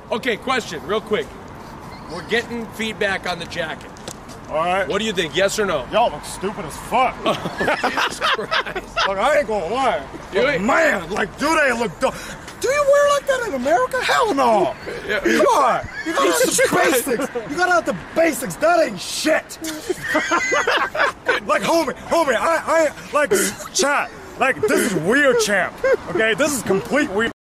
Okay, question, real quick. We're getting feedback on the jacket. All right. What do you think, yes or no? Y'all look stupid as fuck. Jesus Christ. Look, I ain't gonna lie. Do But it? man, like, do they look dumb? Do you wear like that in America? Hell no. Yeah. Come on. You gotta have the basics. You gotta have the basics. That ain't shit. Like, homie, I like, chat. Like, this is weird, champ. Okay, this is complete weird.